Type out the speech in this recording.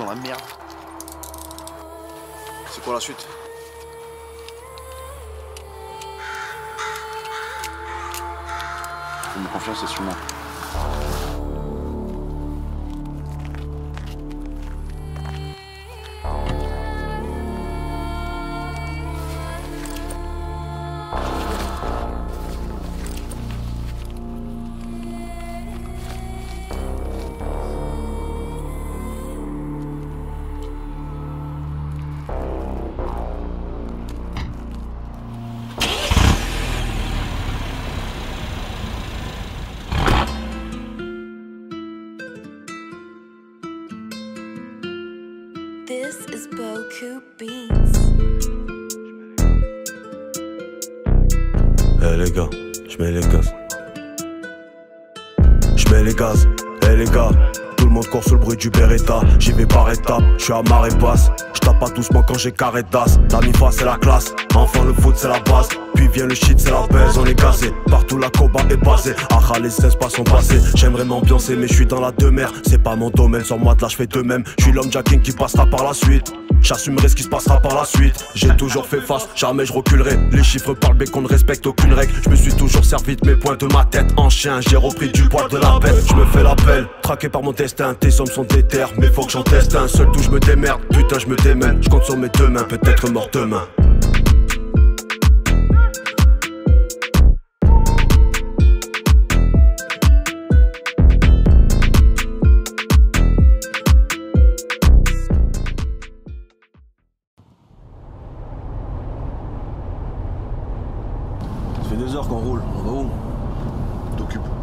dans la merde. C'est quoi la suite? Fais-moi confiance, c'est sur moi. This is Boku Beats. Eh les gars, j'mets les gaz. J'mets les gaz, eh les gars. Tout le monde court sous le bruit du Beretta. J'y vais par étapes, j'suis à marée basse. J'tape pas doucement quand j'ai carré d'as. La MIFA c'est la classe, enfin le foot c'est la base. Puis vient le shit c'est la baise, on est cassé. Partout la coba est basée, ah les espaces sont passés. J'aimerais m'ambiancer mais j'suis dans la demeure. C'est pas mon domaine, sur moi de là j'fais de même. J'suis l'homme jacking qui passera par la suite. J'assumerai ce qui se passera par la suite. J'ai toujours fait face, jamais je reculerai. Les chiffres parlent mais qu'on ne respecte aucune règle. Je me suis toujours servi de mes points de ma tête. En chien, j'ai repris du poil de la bête. Je me fais la belle, traqué par mon destin. Tes sommes sont déter, mais faut que j'en teste un. Seul d'où je me démerde, putain je me démène. Je compte sur mes deux mains, peut-être mort demain. Ça fait 2 heures qu'on roule, on va où? T'occupes.